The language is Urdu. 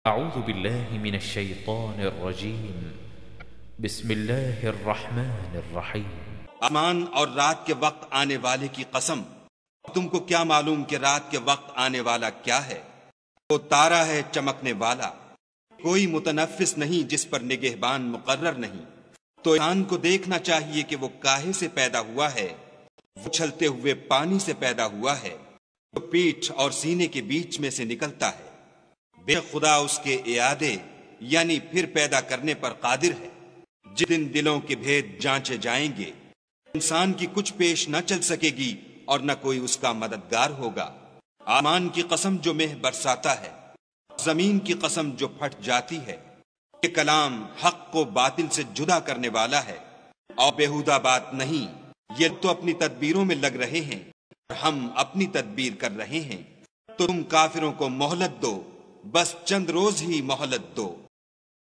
أعوذ بالله من الشيطان الرجيم بسم الله الرحمن الرحيم آسمان اور رات کے وقت آنے والے کی قسم، تم کو کیا معلوم کہ رات کے وقت آنے والا کیا ہے؟ وہ تارا ہے چمکنے والا، کوئی متنفس نہیں جس پر نگہبان مقرر نہیں۔ تو انسان کو دیکھنا چاہیے کہ وہ کاہے سے پیدا ہوا ہے؟ وہ اچھلتے ہوئے پانی سے پیدا ہوا ہے جو پیٹھ اور سینے کے بیچ میں سے نکلتا ہے۔ بے خدا اس کے اعادے یعنی پھر پیدا کرنے پر قادر ہے۔ جس دن دلوں کے بھید جانچے جائیں گے، انسان کی کچھ پیش نہ چل سکے گی اور نہ کوئی اس کا مددگار ہوگا۔ آسمان کی قسم جو مہ برساتا ہے، زمین کی قسم جو پھٹ جاتی ہے۔ یہ کلام حق کو باطل سے جدا کرنے والا ہے اور بیہودہ بات نہیں۔ یہ تو اپنی تدبیروں میں لگ رہے ہیں اور ہم اپنی تدبیر کر رہے ہیں۔ تو تم کافروں کو مہلت دو، بس چند روز ہی مہلت دو۔